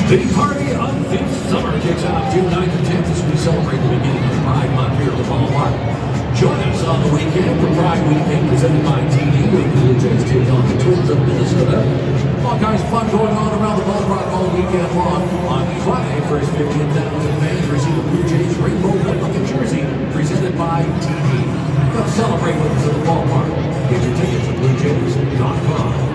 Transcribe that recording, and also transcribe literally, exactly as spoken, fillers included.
The party of fifth summer kicks off June ninth and tenth as we celebrate the beginning of Pride Month here at the ballpark. Join us on the weekend for Pride Weekend presented by T D. The Blue Jays take on the Twins of Minnesota. All kinds of fun going on around the ballpark all weekend long. On Friday, first fifteen thousand fans receive a Blue Jays rainbow red-looking jersey presented by T D. Come celebrate with us at the ballpark. Get your tickets at blue jays dot com.